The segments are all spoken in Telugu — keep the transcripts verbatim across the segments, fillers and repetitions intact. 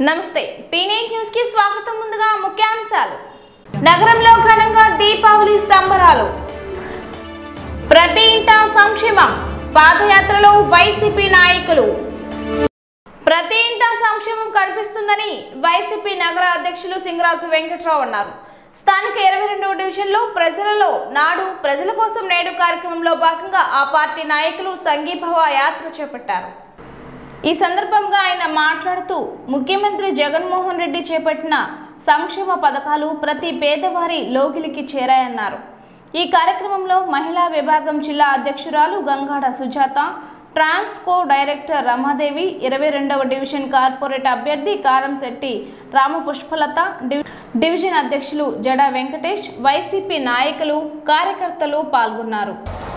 నమస్తే పీనైన్ న్యూస్ కి స్వాగతం। ముందుగా ముఖ్యాంశాలు। నగరంలో ఘనంగా దీపావళి సంబరాలు। ప్రతి ఇంటా సంక్షేమం। పాదయాత్రలో వైసీపీ నాయకులు। ప్రతి ఇంటా సంక్షేమం కనిపిస్తుందని వైసీపీ నగర అధ్యక్షులు సింగరాజు వెంకట్రావు అన్నారు। స్థానిక ఇరవై రెండవ డివిజన్ లో ప్రజలలో నాడు ప్రజల కోసం నేడు కార్యక్రమంలో భాగంగా ఆ పార్టీ నాయకులు సంఘీభావ యాత్ర చేపట్టారు। ఈ సందర్భంగా ఆయన మాట్లాడుతూ ముఖ్యమంత్రి జగన్మోహన్ రెడ్డి చేపట్టిన సంక్షేమ పథకాలు ప్రతి పేదవారి లోగిలికి చేరాయన్నారు। ఈ కార్యక్రమంలో మహిళా విభాగం జిల్లా అధ్యక్షురాలు గంగాడ సుజాత, ట్రాన్స్కో డైరెక్టర్ రమాదేవి, ఇరవై రెండవ డివిజన్ కార్పొరేట్ అభ్యర్థి కారంశెట్టి రామపుష్పలత, డివిజన్ అధ్యక్షులు జడ వెంకటేష్, వైసీపీ నాయకులు కార్యకర్తలు పాల్గొన్నారు।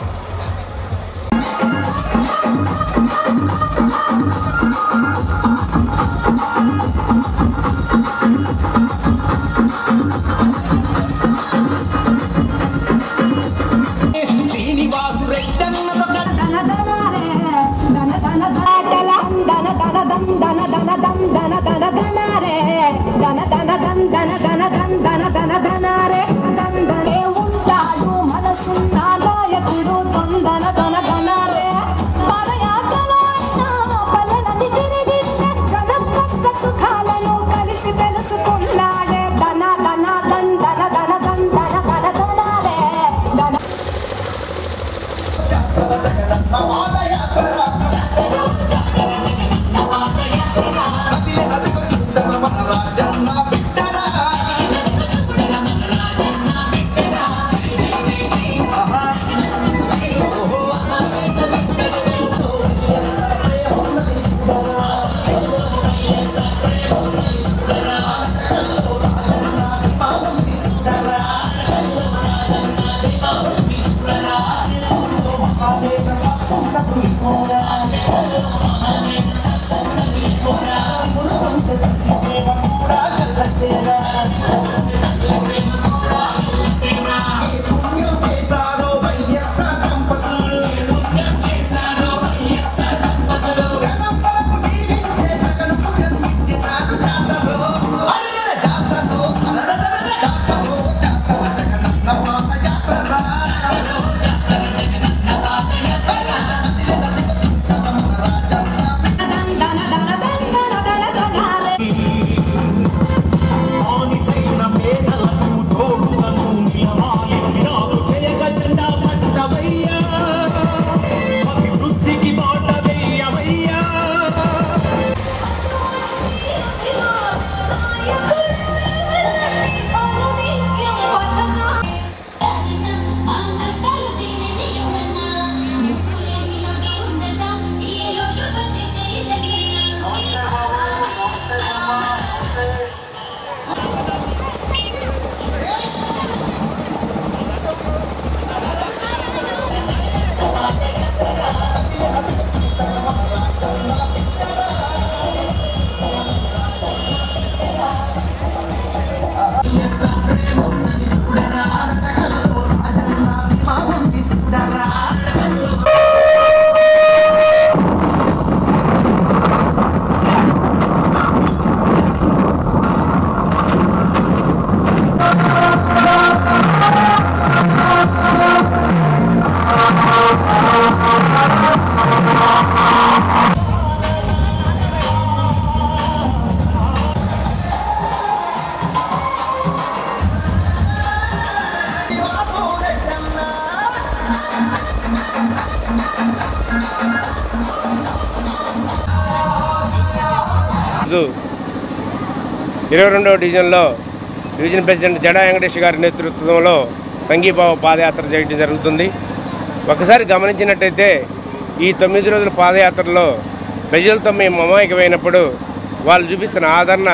ఇరవై రెండవ డివిజన్లో డివిజన్ ప్రెసిడెంట్ జడ వెంకటేష్ గారి నేతృత్వంలో సంఘీభావ పాదయాత్ర చేయడం జరుగుతుంది। ఒకసారి గమనించినట్టయితే ఈ తొమ్మిది రోజుల పాదయాత్రలో ప్రజలతో మేము మమేకమైనప్పుడు వాళ్ళు చూపిస్తున్న ఆదరణ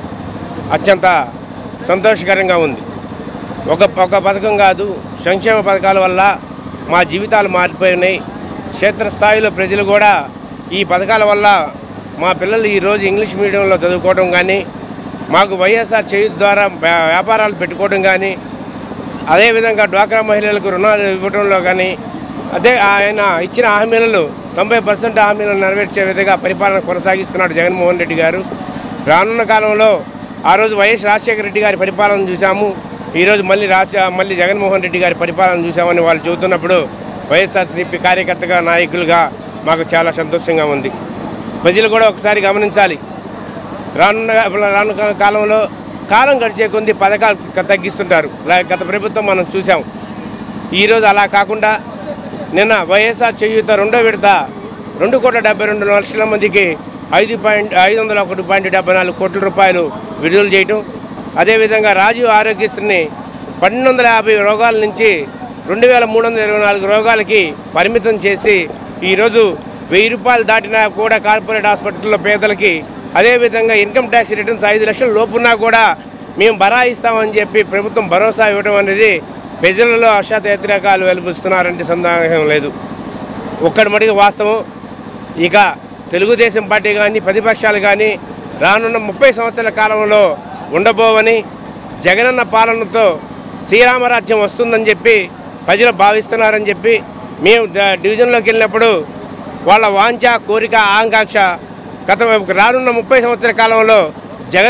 అత్యంత సంతోషకరంగా ఉంది। ఒక ఒక పథకం కాదు, సంక్షేమ పథకాల వల్ల మా జీవితాలు మారిపోయినాయి। క్షేత్రస్థాయిలో ప్రజలు కూడా ఈ పథకాల వల్ల మా పిల్లలు ఈరోజు ఇంగ్లీష్ మీడియంలో చదువుకోవడం కానీ, మాకు వైఎస్ఆర్ చేయూత ద్వారా వ్యాపారాలు పెట్టుకోవడం కానీ, అదేవిధంగా డ్వాక్రా మహిళలకు రుణాలు ఇవ్వడంలో కానీ, అదే ఆయన ఇచ్చిన హామీలను తొంభై పర్సెంట్ హామీలను నెరవేర్చే విధంగా పరిపాలన కొనసాగిస్తున్నాడు జగన్మోహన్ రెడ్డి గారు। రానున్న కాలంలో ఆ రోజు వైఎస్ రాజశేఖర రెడ్డి గారి పరిపాలన చూసాము, ఈరోజు మళ్ళీ రాజ మళ్ళీ జగన్మోహన్ రెడ్డి గారి పరిపాలన చూసామని వాళ్ళు చెబుతున్నప్పుడు వైఎస్ఆర్సీపీ కార్యకర్తగా నాయకులుగా మాకు చాలా సంతోషంగా ఉంది. ప్రజలు కూడా ఒకసారి గమనించాలి. రానున్న రానున్న కాలంలో కాలం గడిచే కొద్ది పథకాలు తగ్గిస్తుంటారు. గత ప్రభుత్వం మనం చూసాం. ఈరోజు అలా కాకుండా నిన్న వైఎస్ఆర్ చేయూత రెండో విడత రెండు కోట్ల డెబ్బై రెండు లక్షల మందికి ఐదు పాయింట్ ఐదు వందల ఒకటి పాయింట్ డెబ్బై నాలుగు కోట్ల రూపాయలు విడుదల చేయటం, అదేవిధంగా రాజీవ్ ఆరోగ్యశ్రీని పన్నెండు వందల యాభై రోగాల నుంచి రెండు వేల మూడు వందల ఇరవై నాలుగు రోగాలకి పరిమితం చేసి ఈరోజు వెయ్యి రూపాయలు దాటినా కూడా కార్పొరేట్ హాస్పిటల్లో పేదలకి, అదేవిధంగా ఇన్కమ్ ట్యాక్స్ రిటర్న్స్ ఐదు లక్షల లోపున్నా కూడా మేము బరాయిస్తామని చెప్పి ప్రభుత్వం భరోసా ఇవ్వడం అనేది ప్రజలలో అశాత వ్యతిరేకాలు వెలుపుస్తున్నారంటే సందేహం లేదు. ఒక్కడి మటుకు వాస్తవం, ఇక తెలుగుదేశం పార్టీ కానీ ప్రతిపక్షాలు కానీ రానున్న ముప్పై సంవత్సరాల కాలంలో ఉండబోవని, జగనన్న పాలనతో శ్రీరామరాజ్యం వస్తుందని చెప్పి ప్రజలు భావిస్తున్నారని చెప్పి మేము డివిజన్లోకి వెళ్ళినప్పుడు వాళ్ళ వాంఛ, కోరిక, ఆకాంక్ష గత రానున్న ముప్పై సంవత్సరాల కాలంలో జగన్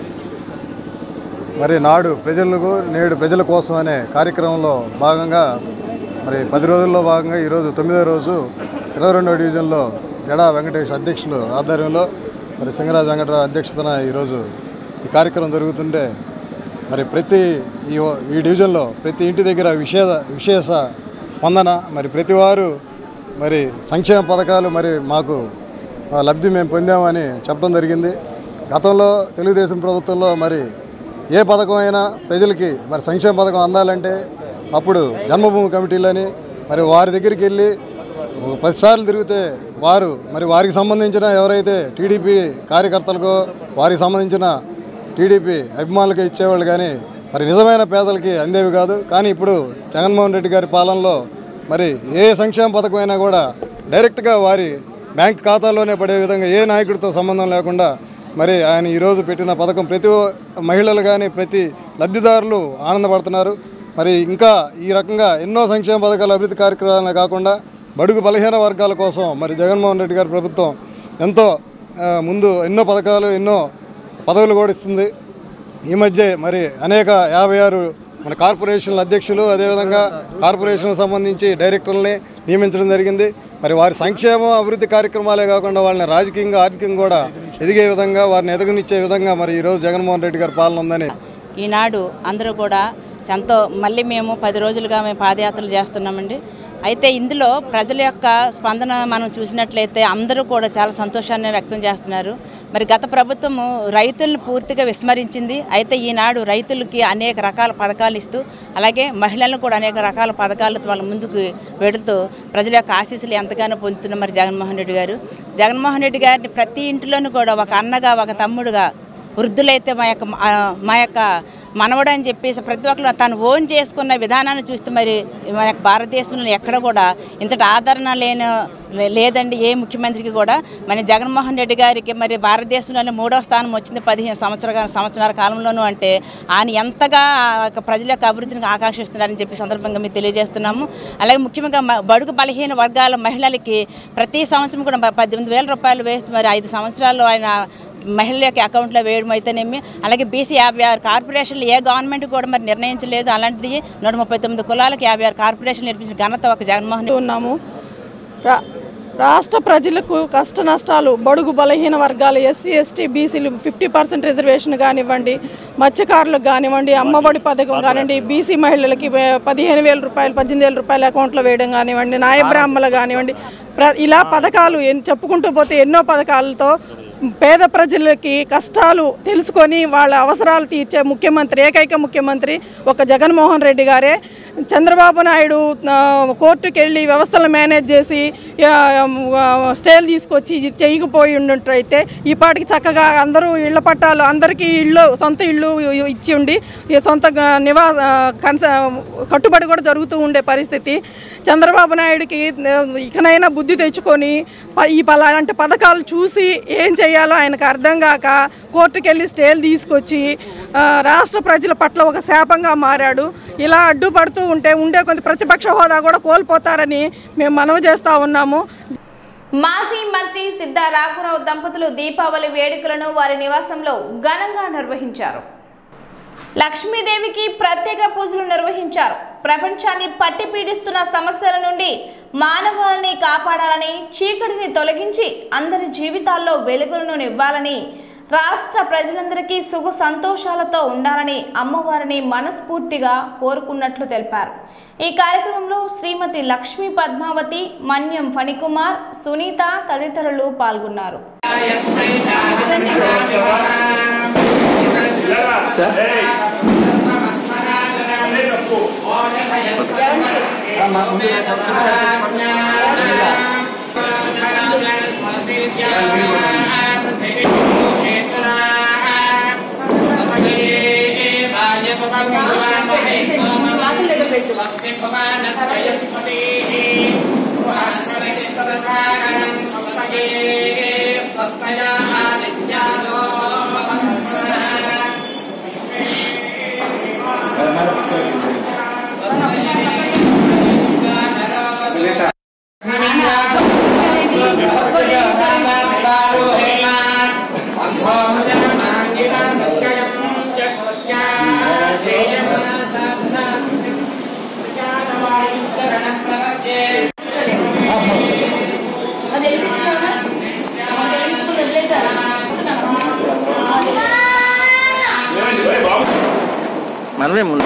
మరి నాడు ప్రజలకు నేడు ప్రజల కోసం అనే కార్యక్రమంలో భాగంగా మరి పది రోజుల్లో భాగంగా ఈరోజు తొమ్మిదో రోజు ఇరవై రెండవ డివిజన్లో జడా వెంకటేష్ అధ్యక్షులు ఆధ్వర్యంలో మరి సింగరాజు వెంకటరావు అధ్యక్షతన ఈరోజు ఈ కార్యక్రమం జరుగుతుంటే మరి ప్రతి ఈ ఈ డివిజన్లో ప్రతి ఇంటి దగ్గర విశేష విశేష స్పందన, మరి ప్రతి వారు మరి సంక్షేమ పథకాలు మరి మాకు లబ్ధి మేము పొందామని చెప్పడం జరిగింది. గతంలో తెలుగుదేశం ప్రభుత్వంలో మరి ఏ పథకం అయినా ప్రజలకి మరి సంక్షేమ పథకం అందాలంటే అప్పుడు జన్మభూమి కమిటీలని మరి వారి దగ్గరికి వెళ్ళి పదిసార్లు తిరిగితే వారు మరి వారికి సంబంధించిన ఎవరైతే టీడీపీ కార్యకర్తలకో వారికి సంబంధించిన టీడీపీ అభిమానులకి ఇచ్చేవాళ్ళు కానీ మరి నిజమైన పేదలకి అందేవి కాదు. కానీ ఇప్పుడు జగన్మోహన్ రెడ్డి గారి పాలనలో మరి ఏ సంక్షేమ పథకమైనా కూడా డైరెక్ట్గా వారి బ్యాంక్ ఖాతాలోనే పడే విధంగా ఏ నాయకుడితో సంబంధం లేకుండా మరి ఆయన ఈరోజు పెట్టిన పథకం ప్రతి మహిళలు కానీ ప్రతి లబ్ధిదారులు ఆనందపడుతున్నారు. మరి ఇంకా ఈ రకంగా ఎన్నో సంక్షేమ పథకాల అభివృద్ధి కార్యక్రమాలే కాకుండా బడుగు బలహీన వర్గాల కోసం మరి జగన్మోహన్ రెడ్డి గారి ప్రభుత్వం ఎంతో ముందు ఎన్నో పథకాలు ఎన్నో పదవులు కూడా ఇస్తుంది. ఈ మధ్య మరి అనేక యాభై ఆరు మన కార్పొరేషన్ల అధ్యక్షులు, అదేవిధంగా కార్పొరేషన్కు సంబంధించి డైరెక్టర్లని నియమించడం జరిగింది. మరి వారి సంక్షేమం అభివృద్ధి కార్యక్రమాలే కాకుండా వాళ్ళని రాజకీయంగా ఆర్థికంగా కూడా ఎదిగే విధంగా వారిని ఎదగనిచ్చే విధంగా మరి ఈరోజు జగన్మోహన్ రెడ్డి గారి పాలన ఉందని ఈనాడు అందరూ కూడా ఎంతో మళ్ళీ మేము పది రోజులుగా మేము పాదయాత్రలు చేస్తున్నామండి. అయితే ఇందులో ప్రజల యొక్క స్పందన మనం చూసినట్లయితే అందరూ కూడా చాలా సంతోషాన్ని వ్యక్తం చేస్తున్నారు. మరి గత ప్రభుత్వము రైతులను పూర్తిగా విస్మరించింది. అయితే ఈనాడు రైతులకి అనేక రకాల పథకాలు ఇస్తూ అలాగే మహిళలను కూడా అనేక రకాల పథకాలతో వాళ్ళ ముందుకు వెడుతూ ప్రజల యొక్క ఆశీస్సులు ఎంతగానో పొందుతున్నారు మరి జగన్మోహన్ రెడ్డి గారు. జగన్మోహన్ రెడ్డి గారిని ప్రతి ఇంటిలోనూ కూడా ఒక అన్నగా ఒక తమ్ముడుగా, వృద్ధులైతే మా యొక్క మా యొక్క మనవడు అని చెప్పేసి ప్రతి ఒక్కరు తను ఓన్ చేసుకున్న విధానాన్ని చూస్తే మరి మన భారతదేశంలో ఎక్కడ కూడా ఇంతటి ఆదరణ లేని లేదండి ఏ ముఖ్యమంత్రికి కూడా. మరి జగన్మోహన్ రెడ్డి గారికి మరి భారతదేశంలోనే మూడవ స్థానం వచ్చింది పదిహేను సంవత్సరాల సంవత్సరాల కాలంలోనూ. అంటే ఆయన ఎంతగా ప్రజల యొక్క అభివృద్ధిని ఆకాంక్షిస్తున్నారని చెప్పి సందర్భంగా మేము తెలియజేస్తున్నాము. అలాగే ముఖ్యంగా బడుగు బలహీన వర్గాల మహిళలకి ప్రతి సంవత్సరం కూడా పద్దెనిమిది వేల రూపాయలు వేస్తే మరి ఐదు సంవత్సరాల్లో ఆయన మహిళల యొక్క అకౌంట్లో వేయడం అయితేనేమి, అలాగే బీసీ యాభై ఆరు కార్పొరేషన్లు ఏ గవర్నమెంట్ కూడా మరి నిర్ణయించలేదు. అలాంటిది నూట ముప్పై తొమ్మిది కులాలకు యాభై ఆరు కార్పొరేషన్లు నిర్మించిన ఘనత ఒక జగన్మోహన్ ఉన్నాము. రాష్ట్ర ప్రజలకు కష్ట నష్టాలు, బడుగు బలహీన వర్గాలు, ఎస్సీ ఎస్టీ బీసీలు ఫిఫ్టీ పర్సెంట్ రిజర్వేషన్ కానివ్వండి, మత్స్యకారులకు కానివ్వండి, అమ్మఒడి పథకం కానివ్వండి, బీసీ మహిళలకి పదిహేను వేల రూపాయలు పద్దెనిమిది వేల రూపాయల అకౌంట్లో వేయడం కానివ్వండి, నాయబ్రాహ్మణులు కానివ్వండి, ఇలా పథకాలు చెప్పుకుంటూ పోతే ఎన్నో పథకాలతో పేద ప్రజలకి కష్టాలు తెలుసుకొని వాళ్ళ అవసరాలు తీర్చే ముఖ్యమంత్రి, ఏకైక ముఖ్యమంత్రి ఒక జగన్మోహన్ రెడ్డి గారే. చంద్రబాబు నాయుడు కోర్టుకు వెళ్ళి వ్యవస్థలు మేనేజ్ చేసి స్టేలు తీసుకొచ్చి చేయకపోయి ఉన్నట్టయితే ఈ పాటికి చక్కగా అందరూ ఇళ్ల పట్టాలు అందరికీ ఇళ్ళు సొంత ఇళ్ళు ఇచ్చి ఉండి సొంత నివా కన్స కట్టుబడి కూడా జరుగుతూ ఉండే పరిస్థితి. చంద్రబాబు నాయుడికి ఇకనైనా బుద్ధి తెచ్చుకొని ఈ అలాంటి పథకాలు చూసి ఏం చేయాలో ఆయనకు అర్థం కాక కోర్టుకు వెళ్ళి స్టేలు తీసుకొచ్చి రాష్ట్ర ప్రజల పట్ల ఒక శాపంగా మారాడు. ఇలా అడ్డుపడుతూ ఉంటే ఉండే కొంత ప్రతిపక్ష హోదా కూడా కోల్పోతారని మేము మనవి చేస్తూ ఉన్నాము. మాజీ మంత్రి సిద్ధా రాఘవరావు దంపతులు దీపావళి వేడుకలను వారి నివాసంలో ఘనంగా నిర్వహించారు. లక్ష్మీదేవికి ప్రత్యేక పూజలు నిర్వహించారు. ప్రపంచాన్ని పట్టి పీడిస్తున్న సమస్యల నుండి మానవాళిని కాపాడాలని, చీకటిని తొలగించి అందరి జీవితాల్లో వెలుగులను నివ్వాలని, రాష్ట్ర ప్రజలందరికీ సుఖ సంతోషాలతో ఉండాలని అమ్మవారిని మనస్ఫూర్తిగా కోరుకున్నట్లు తెలిపారు. ఈ కార్యక్రమంలో శ్రీమతి లక్ష్మీ పద్మావతి, మన్యం ఫణికుమార్, సునీత తదితరులు పాల్గొన్నారు. మనమే ముందు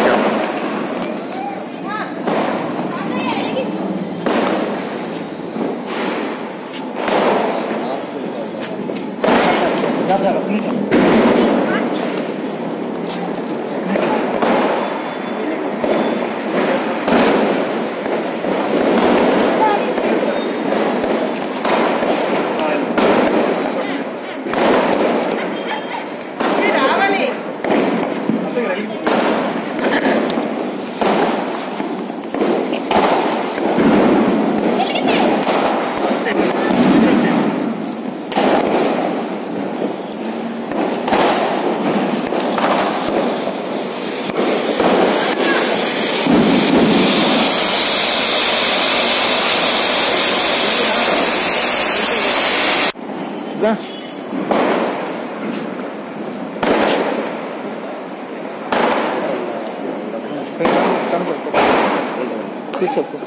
చెప్పు.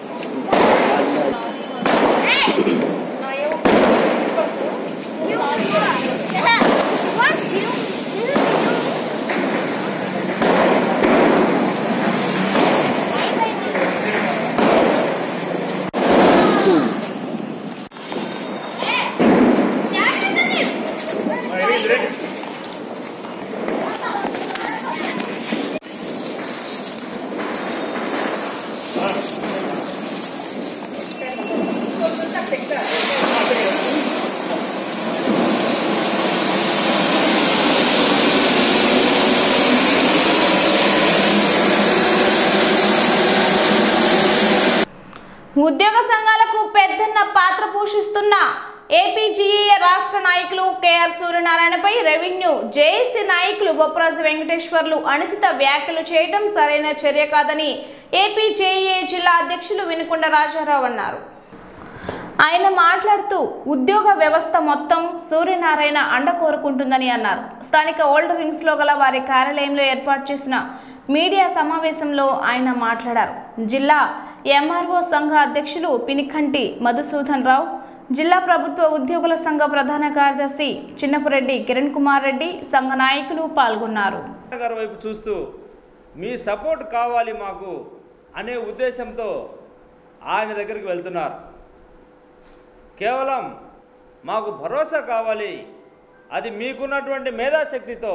ఉద్యోగ సంఘాలకు పెద్దన్న పాత్ర పోషిస్తున్న ఏపీజీఏ రాష్ట్ర నాయకులు కేఆర్ సూర్యనారాయణపై రెవెన్యూ జేఏసీ నాయకులు బొప్పరాజు వెంకటేశ్వర్లు అనుచిత వ్యాఖ్యలు చేయడం సరైన చర్య కాదని ఏపీజేఏ జిల్లా అధ్యక్షులు వినుకొండ రాజారావు అన్నారు. ఆయన మాట్లాడుతూ ఉద్యోగ వ్యవస్థ మొత్తం సూర్యనారాయణ అండ కోరుకుంటుందని అన్నారు. స్థానిక ఓల్డ్ రింగ్స్ లో గల వారి కార్యాలయంలో ఏర్పాటు చేసిన మీడియా సమావేశంలో ఆయన మాట్లాడారు. జిల్లా ఎంఆర్ఓ సంఘ అధ్యక్షులు పినికంటి మధుసూదన్ రావు, జిల్లా ప్రభుత్వ ఉద్యోగుల సంఘ ప్రధాన కార్యదర్శి చిన్నపురెడ్డి కిరణ్ కుమార్ రెడ్డి, సంఘ నాయకులు పాల్గొన్నారు. వైపు చూస్తూ మీ సపోర్ట్ కావాలి మాకు అనే ఉద్దేశంతో ఆయన దగ్గరికి వెళ్తున్నారు. కేవలం మాకు భరోసా కావాలి, అది మీకున్నటువంటి మేధాశక్తితో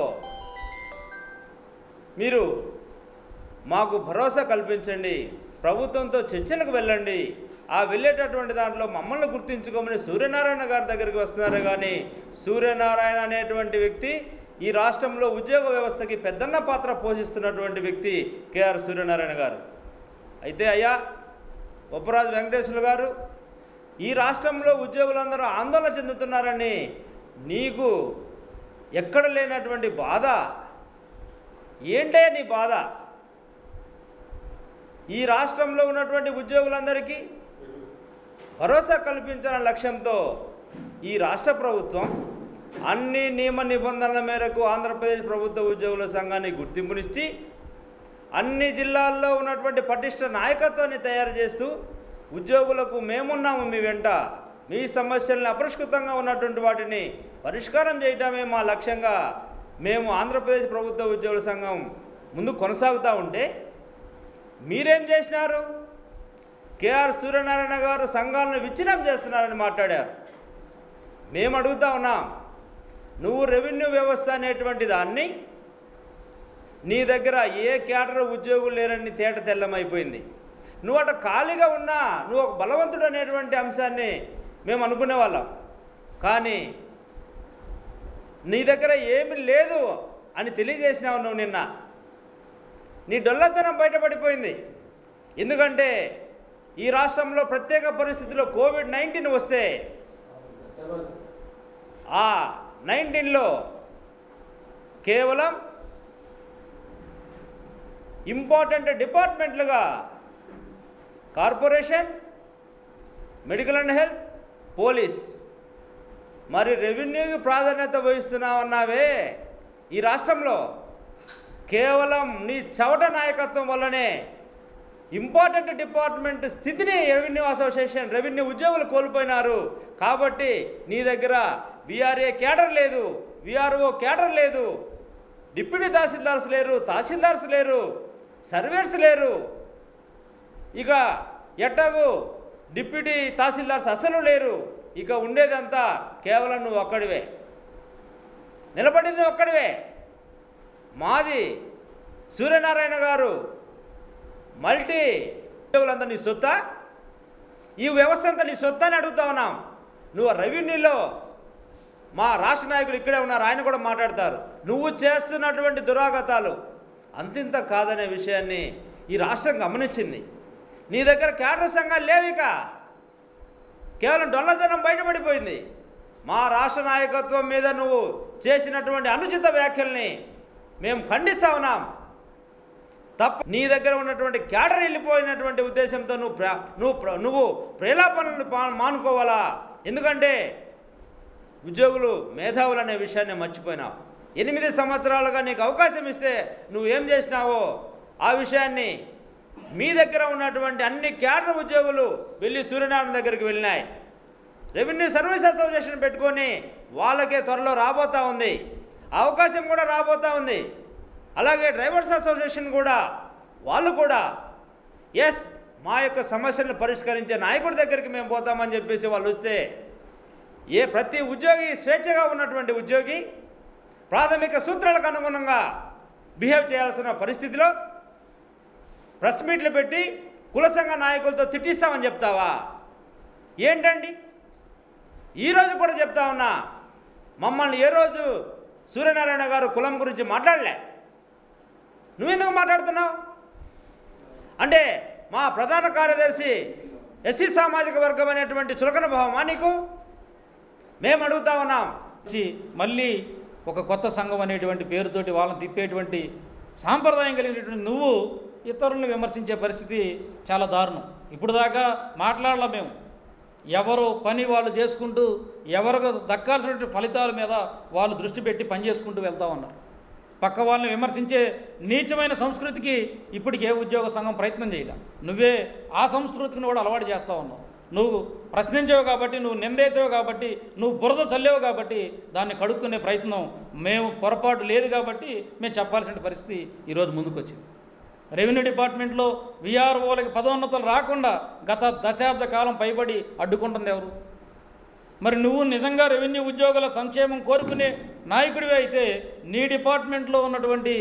మీరు మాకు భరోసా కల్పించండి, ప్రభుత్వంతో చర్చలకు వెళ్ళండి, ఆ వెళ్ళేటటువంటి దాంట్లో మమ్మల్ని గుర్తించుకోమని సూర్యనారాయణ గారి దగ్గరికి వస్తున్నారు. కానీ సూర్యనారాయణ అనేటువంటి వ్యక్తి ఈ రాష్ట్రంలో ఉద్యోగ వ్యవస్థకి పెద్దన్న పాత్ర పోషిస్తున్నటువంటి వ్యక్తి కేఆర్ సూర్యనారాయణ గారు. అయితే అయ్యా బొప్పరాజు వెంకటేశ్వర్లు గారు, ఈ రాష్ట్రంలో ఉద్యోగులందరూ ఆందోళన చెందుతున్నారని నీకు ఎక్కడ లేనటువంటి బాధ ఏంటే నీ బాధ? ఈ రాష్ట్రంలో ఉన్నటువంటి ఉద్యోగులందరికీ భరోసా కల్పించాలనే లక్ష్యంతో ఈ రాష్ట్ర ప్రభుత్వం అన్ని నియమ నిబంధనల మేరకు ఆంధ్రప్రదేశ్ ప్రభుత్వ ఉద్యోగుల సంఘాన్ని గుర్తింపునిచ్చి అన్ని జిల్లాల్లో ఉన్నటువంటి పటిష్ట నాయకత్వాన్ని తయారు చేస్తూ ఉద్యోగులకు మేమున్నాము మీ వెంట, మీ సమస్యలను అపరిష్కృతంగా ఉన్నటువంటి వాటిని పరిష్కారం చేయటమే మా లక్ష్యంగా మేము ఆంధ్రప్రదేశ్ ప్రభుత్వ ఉద్యోగుల సంఘం ముందు కొనసాగుతూ ఉంటే మీరేం చేసినారు? కేఆర్ సూర్యనారాయణ గారు సంఘాలను విచ్ఛిన్నం చేస్తున్నారని మాట్లాడారు. మేము అడుగుతా ఉన్నాం, నువ్వు రెవెన్యూ వ్యవస్థ అనేటువంటి దాన్ని నీ దగ్గర ఏ కేడర్ ఉద్యోగులు లేరని తేట తెల్లమైపోయింది. నువ్వు అట ఖాళీగా ఉన్నా నువ్వు ఒక బలవంతుడు అనేటువంటి అంశాన్ని మేము అనుకునే వాళ్ళం. కానీ నీ దగ్గర ఏమీ లేదు అని తెలియజేసినావు నువ్వు. నిన్న నీ డొల్లతనం బయటపడిపోయింది. ఎందుకంటే ఈ రాష్ట్రంలో ప్రత్యేక పరిస్థితుల్లో కోవిడ్ నైన్టీన్ వస్తే ఆ నైన్టీన్లో కేవలం ఇంపార్టెంట్ డిపార్ట్మెంట్లుగా corporation, medical and health, police, మరి రెవెన్యూకి ప్రాధాన్యత వహిస్తున్నావన్నావే. ఈ రాష్ట్రంలో కేవలం నీ చవట నాయకత్వం వల్లనే ఇంపార్టెంట్ డిపార్ట్మెంట్ స్థితిని రెవెన్యూ అసోసియేషన్ రెవెన్యూ ఉద్యోగులు కోల్పోయినారు. కాబట్టి నీ దగ్గర విఆర్ఏ కేడర్ లేదు, విఆర్ఓ కేడర్ లేదు, డిప్యూటీ తహసీల్దార్స్ లేరు, తహసీల్దార్స్ లేరు, సర్వేర్స్ లేరు. ఇక ఎట్టగు డిప్యూటీ తహసీల్దార్స్ అసలు లేరు. ఇక ఉండేదంతా కేవలం నువ్వు ఒక్కడివే, నిలబడింది ఒక్కడివే. మాది సూర్యనారాయణ గారు మల్టీ ఉద్యోగులంతా నీ సొత్తా? ఈ వ్యవస్థ అంతా నీ సొత్తా అని అడుగుతా ఉన్నాం. నువ్వు రెవెన్యూలో మా రాష్ట్ర నాయకులు ఇక్కడే ఉన్నారు, ఆయన కూడా మాట్లాడతారు. నువ్వు చేస్తున్నటువంటి దురాగతాలు అంతింత కాదనే విషయాన్ని ఈ రాష్ట్రం గమనించింది. నీ దగ్గర కేడర్ సంఘాలు లేవిక, కేవలం డొల్లతనం బయటపడిపోయింది. మా రాష్ట్ర నాయకత్వం మీద నువ్వు చేసినటువంటి అనుచిత వ్యాఖ్యల్ని మేము ఖండిస్తా ఉన్నాం. తప్ప నీ దగ్గర ఉన్నటువంటి కేడర్ వెళ్ళిపోయినటువంటి ఉద్దేశంతో నువ్వు ప్ర నువ్వు నువ్వు ప్రేలాపనలు మానుకోవాలా. ఎందుకంటే ఉద్యోగులు మేధావులు అనే విషయాన్ని మర్చిపోయినావు. ఎనిమిది సంవత్సరాలుగా నీకు అవకాశం ఇస్తే నువ్వేం చేసినావో ఆ విషయాన్ని మీ దగ్గర ఉన్నటువంటి అన్ని కేడర్ ఉద్యోగులు వెళ్ళి సూర్యనారాయణ దగ్గరికి వెళ్ళినాయి. రెవెన్యూ సర్వీస్ అసోసియేషన్ పెట్టుకొని వాళ్ళకే త్వరలో రాబోతూ ఉంది, అవకాశం కూడా రాబోతూ ఉంది. అలాగే డ్రైవర్స్ అసోసియేషన్ కూడా వాళ్ళు కూడా ఎస్ మా యొక్క సమస్యలను పరిష్కరించే నాయకుడి దగ్గరికి మేము పోతామని చెప్పేసి వాళ్ళు వస్తే, ఏ ప్రతి ఉద్యోగి స్వేచ్ఛగా ఉన్నటువంటి ఉద్యోగి ప్రాథమిక సూత్రాలకు అనుగుణంగా బిహేవ్ చేయాల్సిన పరిస్థితిలో ప్రెస్ మీట్లు పెట్టి కుల సంఘ నాయకులతో తిట్టిస్తామని చెప్తావా? ఏంటండి? ఈరోజు కూడా చెప్తా ఉన్నా, మమ్మల్ని ఏ రోజు సూర్యనారాయణ గారు కులం గురించి మాట్లాడలే. నువ్వెందుకు మాట్లాడుతున్నావు? అంటే మా ప్రధాన కార్యదర్శి ఎస్సీ సామాజిక వర్గం అనేటువంటి చులకన భావమా నీకు? మేము అడుగుతా ఉన్నాం. మళ్ళీ ఒక కొత్త సంఘం అనేటువంటి పేరుతోటి వాళ్ళని తిప్పేటువంటి సాంప్రదాయం కలిగినటువంటి నువ్వు ఇతరులను విమర్శించే పరిస్థితి చాలా దారుణం. ఇప్పుడు దాకా మాట్లాడలే మేము. ఎవరు పని వాళ్ళు చేసుకుంటూ ఎవరికి దక్కాల్సినటువంటి ఫలితాల మీద వాళ్ళు దృష్టి పెట్టి పని చేసుకుంటూ వెళ్తూ ఉన్నారు. పక్క వాళ్ళని విమర్శించే నీచమైన సంస్కృతికి ఇప్పటికే ఉద్యోగ సంఘం ప్రయత్నం చేయలే. నువ్వే ఆ సంస్కృతిని కూడా అలవాటు చేస్తూ ఉన్నావు. నువ్వు ప్రశ్నించావు కాబట్టి, నువ్వు నిందేసావు కాబట్టి, నువ్వు బురద చల్లేవు కాబట్టి దాన్ని కడుక్కునే ప్రయత్నం మేము పొరపాటు లేదు కాబట్టి మేము చెప్పాల్సిన పరిస్థితి ఈరోజు ముందుకు వచ్చింది. రెవెన్యూ డిపార్ట్మెంట్లో విఆర్ఓలకి పదోన్నతులు రాకుండా గత దశాబ్ద కాలం పైబడి అడ్డుకుంటుంది ఎవరు? మరి నువ్వు నిజంగా రెవెన్యూ ఉద్యోగుల సంక్షేమం కోరుకునే నాయకుడివే అయితే నీ డిపార్ట్మెంట్లో ఉన్నటువంటి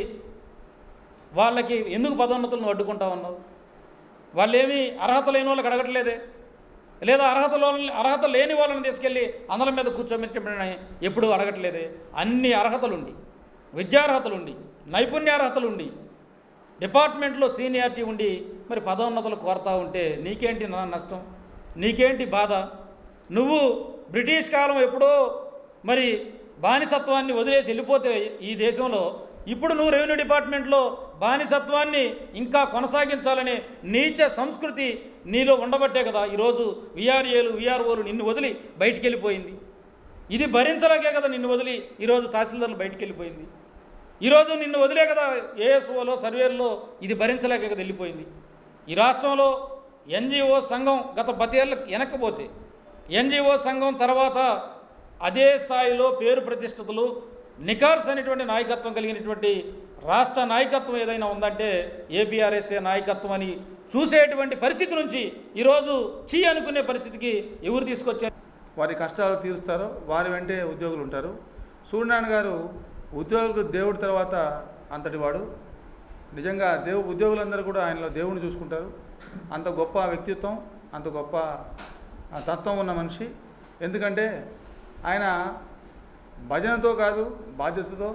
వాళ్ళకి ఎందుకు పదోన్నతులు నువ్వు అడ్డుకుంటా ఉన్నావు? వాళ్ళేమీ అర్హత లేని వాళ్ళకి అడగట్లేదే, లేదా అర్హత అర్హత లేని వాళ్ళని తీసుకెళ్ళి అందల మీద కూర్చోబెట్టమని ఎప్పుడు అడగట్లేదే. అన్ని అర్హతలుండి, విద్యార్హతలుండి, నైపుణ్యార్హతలుండి, డిపార్ట్మెంట్లో సీనియారిటీ ఉండి మరి పదోన్నతులు కోరుతూ ఉంటే నీకేంటి నా నష్టం? నీకేంటి బాధ? నువ్వు బ్రిటిష్ కాలం ఎప్పుడో మరి బానిసత్వాన్ని వదిలేసి వెళ్ళిపోతే ఈ దేశంలో ఇప్పుడు నువ్వు రెవెన్యూ డిపార్ట్మెంట్లో బానిసత్వాన్ని ఇంకా కొనసాగించాలనే నీచ సంస్కృతి నీలో ఉండబట్టే కదా ఈరోజు విఆర్ఏలు విఆర్ఓలు నిన్ను వదిలి బయటికి వెళ్ళిపోయింది. ఇది భరించలేకే కదా నిన్ను వదిలి ఈరోజు తహసీల్దార్లు బయటికి వెళ్ళిపోయింది. ఈరోజు నిన్ను వదిలే కదా ఏఎస్ఓలో సర్వేల్లో ఇది భరించలేకే కదా వెళ్ళిపోయింది. ఈ రాష్ట్రంలో ఎన్జిఓ సంఘం గత పదేళ్ళ వెనక్కపోతే ఎన్జిఓ సంఘం తర్వాత అదే స్థాయిలో పేరు ప్రతిష్టతలు నికార్స్ అనేటువంటి నాయకత్వం కలిగినటువంటి రాష్ట్ర నాయకత్వం ఏదైనా ఉందంటే ఏపీఆర్ఎస్ఏ నాయకత్వం అని చూసేటువంటి పరిస్థితి నుంచి ఈరోజు చీ అనుకునే పరిస్థితికి ఎవరు తీసుకొచ్చారు? వారి కష్టాలు తీరుస్తారో వారి వెంటే ఉద్యోగులు ఉంటారు. సూర్యనారాయణ గారు ఉద్యోగులకు దేవుడి తర్వాత అంతటి వాడు. నిజంగా దేవు ఉద్యోగులందరూ కూడా ఆయనలో దేవుడిని చూసుకుంటారు. అంత గొప్ప వ్యక్తిత్వం, అంత గొప్ప తత్వం ఉన్న మనిషి. ఎందుకంటే ఆయన భజనతో కాదు, బాధ్యతతో,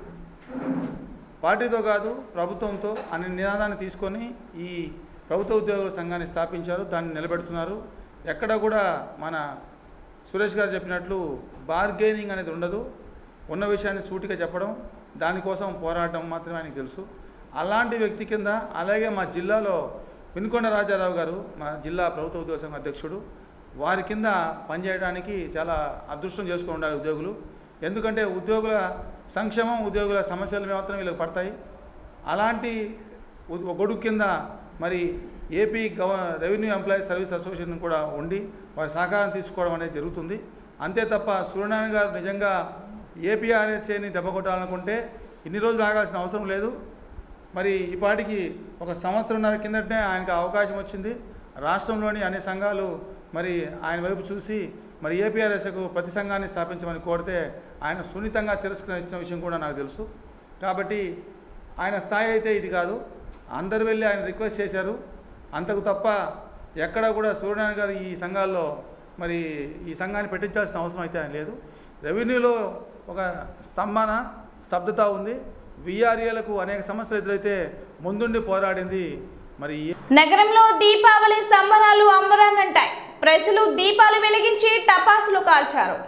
పార్టీతో కాదు, ప్రభుత్వంతో అనే నినాదాన్ని తీసుకొని ఈ ప్రభుత్వ ఉద్యోగుల సంఘాన్ని స్థాపించారు. దాన్ని నిలబెడుతున్నారు. ఎక్కడ కూడా మన సురేష్ గారు చెప్పినట్లు బార్గెనింగ్ అనేది ఉండదు. ఉన్న విషయాన్ని సూటిగా చెప్పడం, దానికోసం పోరాటం మాత్రమే ఆయనకు తెలుసు. అలాంటి వ్యక్తి కింద అలాగే మా జిల్లాలో వినుకొండ రాజారావు గారు మా జిల్లా ప్రభుత్వ ఉద్యోగ సంఘ అధ్యక్షుడు, వారి కింద పనిచేయడానికి చాలా అదృష్టం చేసుకుని ఉండాలి ఉద్యోగులు. ఎందుకంటే ఉద్యోగుల సంక్షేమం, ఉద్యోగుల సమస్యలు మాత్రం వీళ్ళకి పడతాయి. అలాంటి గొడుగు కింద మరి ఏపీ గవ రెవెన్యూ ఎంప్లాయీస్ సర్వీస్ అసోసియేషన్ కూడా ఉండి వారి సహకారం తీసుకోవడం అనేది జరుగుతుంది. అంతే తప్ప సూర్యనారాయణ గారు నిజంగా ఏపీఆర్ఎస్ఏని దెబ్బకొట్టాలనుకుంటే ఇన్ని రోజులు ఆగాల్సిన అవసరం లేదు. మరి ఈ పాటికి ఒక సంవత్సరంన్నర కిందటనే ఆయనకు అవకాశం వచ్చింది. రాష్ట్రంలోని అన్ని సంఘాలు మరి ఆయన వైపు చూసి మరి ఏపీఆర్ఎస్కు ప్రతి సంఘాన్ని స్థాపించమని కోరితే ఆయన సున్నితంగా తిరస్కరించిన విషయం కూడా నాకు తెలుసు. కాబట్టి ఆయన స్థాయి అయితే ఇది కాదు. అందరు వెళ్ళి ఆయన రిక్వెస్ట్ చేశారు. అంతకు తప్ప ఎక్కడ కూడా సూర్యనారాయణ గారు ఈ సంఘాల్లో మరి ఈ సంఘాన్ని పెట్టించాల్సిన అవసరం అయితే ఆయన లేదు. రెవెన్యూలో ఒక స్తంభన స్తబ్దత ఉంది. విఆర్ఏలకు అనేక సమస్యలు ఎదురైతే ముందుండి పోరాడింది. మరి నగరంలో దీపావళి సంబరాలు అంబరాన్నంటాయి. ప్రజలు దీపాలు వెలిగించి టపాసులు కాల్చారు.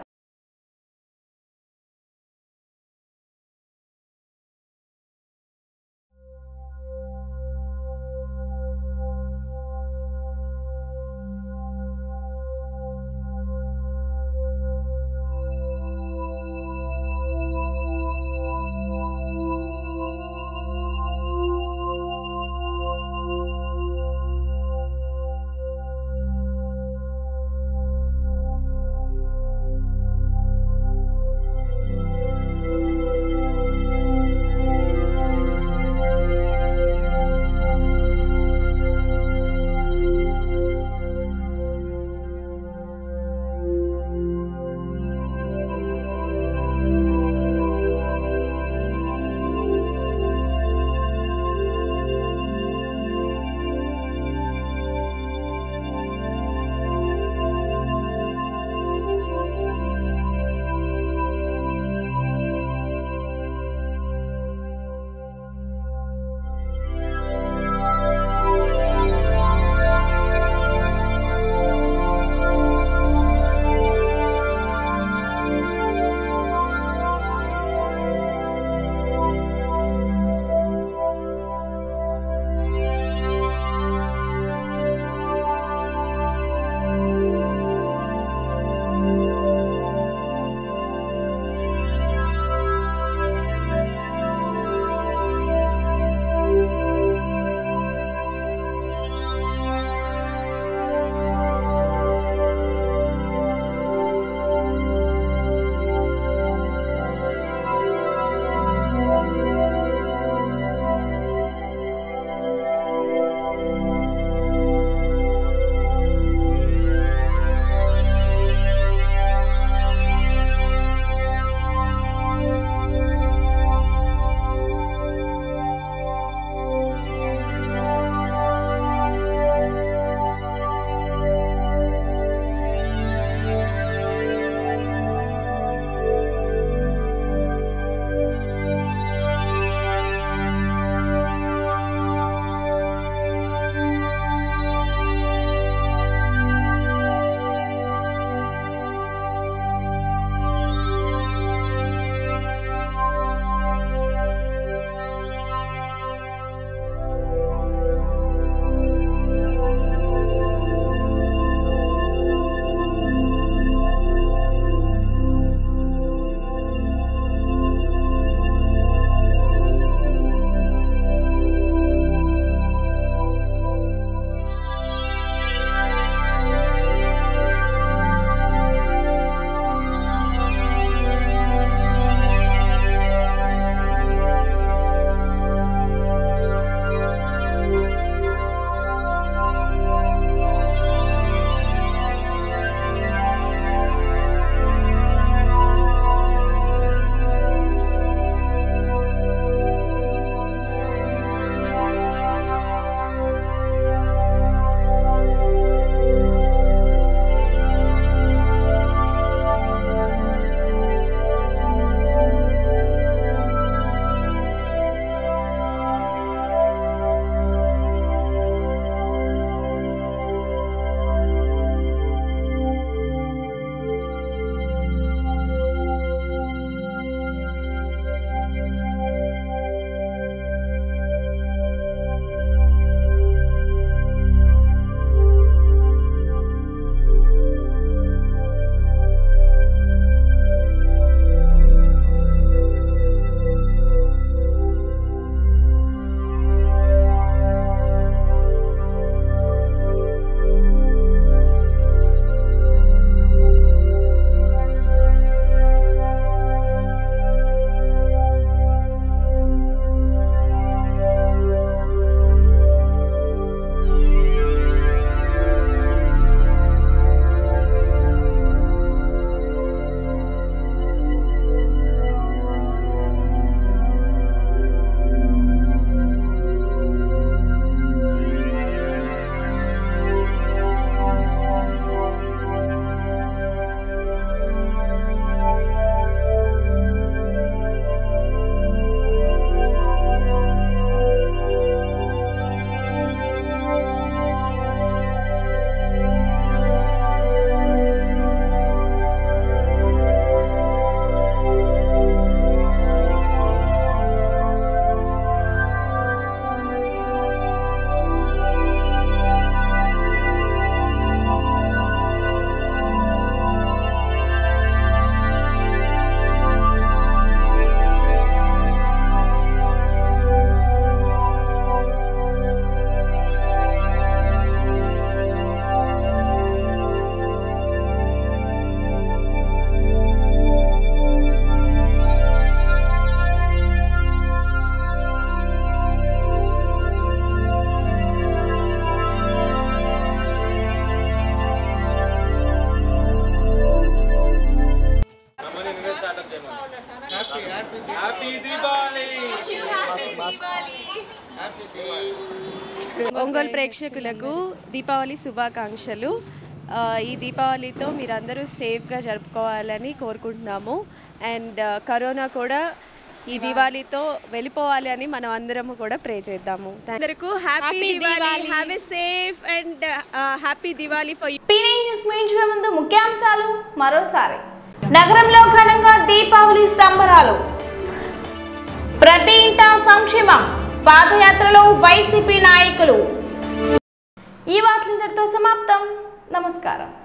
ఒంగోలు ప్రేక్షకులకు దీపావళి శుభాకాంక్షలు. ఈ దీపావళితో మీరందరూ సేఫ్గా జరుపుకోవాలని కోరుకుంటున్నాము. అండ్ కరోనా కూడా ఈ దివాళీతో వెళ్ళిపోవాలి అని మనం అందరము కూడా ప్రే చేద్దాము. అందరికీ happy Diwali, have a safe and happy Diwali for you. పీనై న్యూస్ ముగించే ముందు ముఖ్యాంశాలు మరోసారి. నగరంలో ఘనంగా దీపావళి సంబరాలు. ప్రతి ఇంటా సంక్షేమం. పాదయాత్రలో వైసీపీ నాయకులు. ఈ వార్తలందరితో సమాప్తం. నమస్కారం.